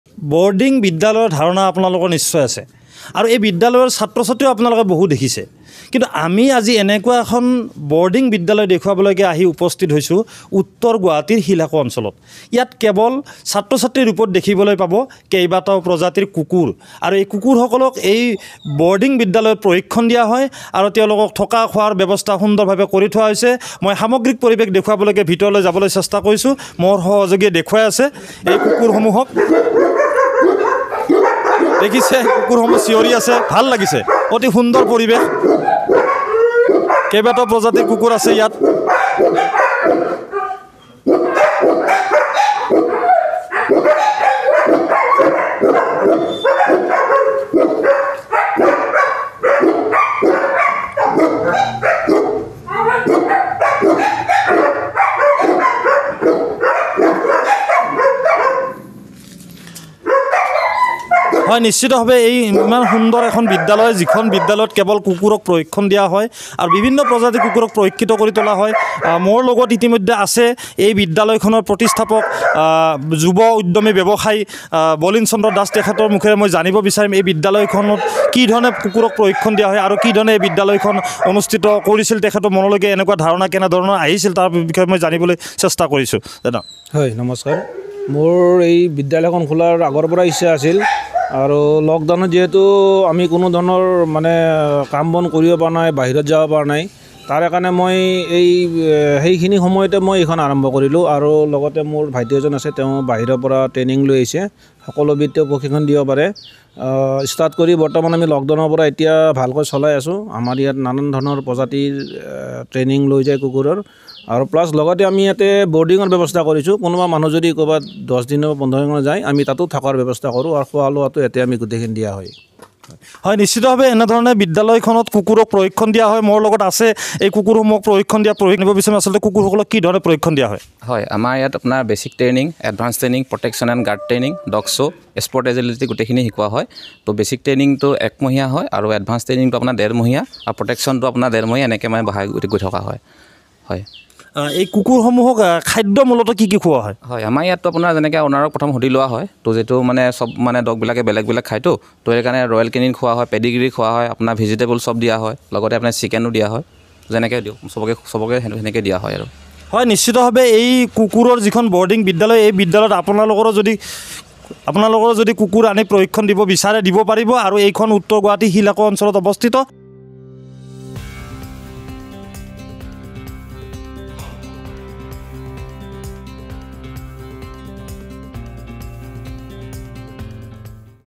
boarding বিদ্যালয়ৰ ধাৰণা আপোনালোকৰ নিশ্চয় আছে আৰু এই বিদ্যালয়ৰ ছাত্ৰ ছাত্ৰীও আপোনালোকে বহু দেখিছে কিন্তু আমি আজি এনেকুৱা এখন বৰ্ডিং বিদ্যালয় দেখুৱাবলৈকে আহি উপস্থিত হৈছোঁ উত্তৰ গুৱাহাটীৰ শিলাকো অঞ্চলত ইয়াত কেৱল ছাত্ৰ ছাত্ৰীৰ ৰূপত দেখিবলৈ পাব কেইবাটাও প্ৰজাতিৰ কুকুৰ আৰু এই কুকুৰসকলক এই বৰ্ডিং বিদ্যালয়ত প্ৰশিক্ষণ দিয়া হয় আৰু তেওঁলোকক থকা খোৱাৰ ব্যৱস্থা সুন্দৰভাৱে কৰি থোৱা হৈছে মই সামগ্ৰিক পৰিৱেশ দেখুৱাবলৈকে ভিতৰলৈ যাবলৈ চেষ্টা কৰিছোঁ মোৰ সহযোগীয়ে দেখুৱাই আছে এই কুকুৰসমূহক দেখিছে কুকুৰসমূহ চিঞৰি আছে ভাল লাগিছে অতি সুন্দৰ পৰিৱেশ কেইবাটাও প্ৰজাতিৰ কুকুৰ আছে ইয়াত হয় নিশ্চিতভাৱে এই ইমান সুন্দৰ এখন বিদ্যালয় যিখন বিদ্যালয়ত কেৱল কুকুৰক প্ৰশিক্ষণ দিয়া হয় আৰু বিভিন্ন প্ৰজাতিৰ কুকুৰক প্ৰশিক্ষিত কৰি তোলা হয় মোৰ লগত ইতিমধ্যে আছে এই বিদ্যালয়খনৰ প্ৰতিষ্ঠাপক যুৱ উদ্যমী ব্যৱসায়ী বলিন চন্দ্ৰ দাস তেখেতৰ মুখেৰে মই জানিব বিচাৰিম এই বিদ্যালয়খনত কি ধৰণে কুকুৰক প্ৰশিক্ষণ দিয়া হয় আৰু কি ধৰণে এই বিদ্যালয়খন অনুষ্ঠিত কৰিছিল তেখেতৰ মনলৈকে এনেকুৱা ধাৰণা কেনেধৰণৰ আহিছিল তাৰ বিষয়ে মই জানিবলৈ চেষ্টা কৰিছোঁ দাদা হয় নমস্কাৰ মোৰ এই বিদ্যালয়খন খোলাৰ আগৰ পৰা ইচ্ছা আছিল আৰু লকডাউনত যেহেতু আমি কোনো ধৰণৰ মানে কাম বন কৰিব পৰা নাই বাহিৰত যাব পৰা নাই তাৰ কাৰণে মই সেইখিনি সময়তে মই এইখন আৰম্ভ কৰিলোঁ আৰু লগতে মোৰ ভাইটি এজন আছে তেওঁ বাহিৰৰ পৰা ট্ৰেইনিং লৈ আহিছে সকলোবিধ তেওঁ প্ৰশিক্ষণ দিব পাৰে ষ্টাৰ্ট কৰি বৰ্তমান আমি লকডাউনৰ পৰা এতিয়া ভালকৈ চলাই আছোঁ আমাৰ ইয়াত নানান ধৰণৰ প্ৰজাতিৰ ট্ৰেইনিং লৈ যায় কুকুৰৰ আৰু প্লাছ লগতে আমি ইয়াতে বৰ্ডিঙৰ ব্যৱস্থা কৰিছোঁ কোনোবা মানুহ যদি ক'ৰবাত 10 দিন 15 দিন যায় আমি তাতো থকাৰ ব্যৱস্থা কৰোঁ আৰু খোৱা লোৱাটো ইয়াতে আমি গোটেইখিনি দিয়া হয় হয় নিশ্চিতভাৱে এনেধৰণে বিদ্যালয়খনত কুকুৰক প্ৰশিক্ষণ দিয়া হয় মোৰ লগত আছে এই কুকুৰসমূহক প্ৰশিক্ষণ দিয়া প্ৰশিক্ষণ নিব বিচাৰিম আচলতে কুকুৰসকলক কি ধৰণে প্ৰশিক্ষণ দিয়া হয় হয় আমাৰ ইয়াত আপোনাৰ basic training advance training protection and guard training dog show' sport agility গোটেইখিনি শিকোৱা হয় তো বেছিক ট্ৰেইনিংটো 1 মহীয়া হয় আৰু এডভান্স ট্ৰেইনিংটো আপোনাৰ 1.5 মহীয়া আৰু প্ৰটেকশ্যনটো আপোনাৰ 1.5 মহীয়া এনেকৈ মানে বঢ়াই গৈ থকা হয় হয় এই কুকুৰসমূহক খাদ্য মূলতঃ কি খোৱা হয় হয় আমাৰ ইয়াততো আপোনাৰ যেনেকৈ অনাৰক প্ৰথম সুধি লোৱা হয় তো যিটো মানে চব মানে ডগবিলাকে বেলেগ বেলেগ খায়তো তো সেইকাৰণে ৰয়েল কেনিন খোৱা হয় পেডিগ্ৰী খোৱা হয় আপোনাৰ ভেজিটেবল চব দিয়া হয় লগতে আপোনাৰ চিকেনো দিয়া হয় যেনেকৈ দিওঁ চবকে সেনেকৈ দিয়া হয় আৰু হয় নিশ্চিতভাৱে এই কুকুৰৰ যিখন বৰ্ডিং বিদ্যালয় এই বিদ্যালয়ত আপোনালোকৰ যদি কুকুৰ আনি প্ৰশিক্ষণ দিব বিচাৰে দিব পাৰিব আৰু এইখন উত্তৰ গুৱাহাটী শিলাকো অঞ্চলত অৱস্থিত